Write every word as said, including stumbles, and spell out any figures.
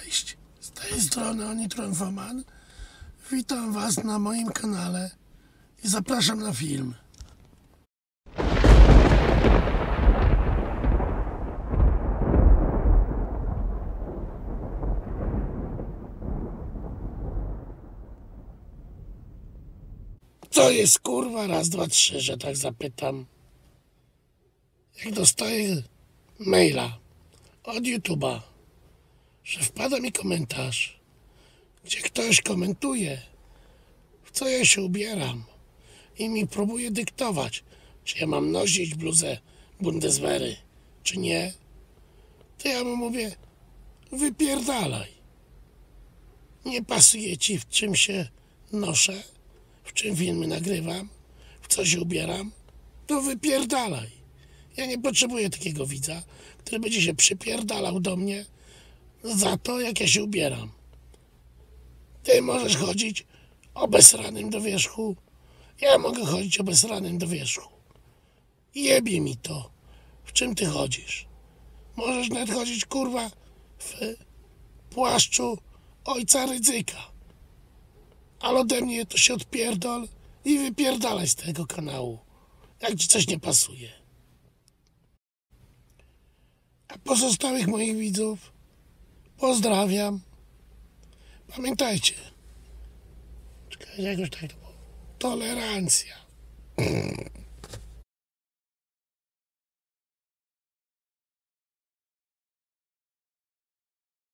Cześć, z tej strony Onitroinfoman. Witam Was na moim kanale i zapraszam na film. Co jest kurwa raz, dwa, trzy, że tak zapytam? Jak dostaję maila od YouTube'a, że wpada mi komentarz, gdzie ktoś komentuje, w co ja się ubieram i mi próbuje dyktować, czy ja mam nosić bluzę Bundeswehry, czy nie, to ja mu mówię, wypierdalaj. Nie pasuje ci, w czym się noszę, w czym filmy nagrywam, w co się ubieram, to wypierdalaj. Ja nie potrzebuję takiego widza, który będzie się przypierdalał do mnie za to, jak ja się ubieram. Ty możesz chodzić obesranym do wierzchu, ja mogę chodzić obesranym do wierzchu. Jebie mi to, w czym ty chodzisz. Możesz nawet chodzić, kurwa, w płaszczu ojca Rydzyka. Ale ode mnie to się odpierdol i wypierdalaj z tego kanału, jak ci coś nie pasuje. A pozostałych moich widzów pozdrawiam. Pamiętajcie, czekajcie, jakoś tak to było. Tolerancja.